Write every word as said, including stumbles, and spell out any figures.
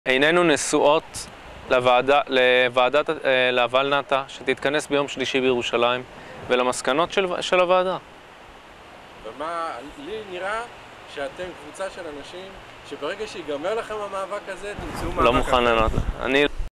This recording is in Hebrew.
עינינו נשואות לוועדה, לוועדת, לוולנת"ע, שתתכנס ביום שלישי בירושלים, ולמסקנות של, של הוועדה. ומה, לי נראה שאתם קבוצה של אנשים שברגע שיגמר לכם המאבק הזה, תמצאו מאבק אחר. לא מוכן לענות. אני...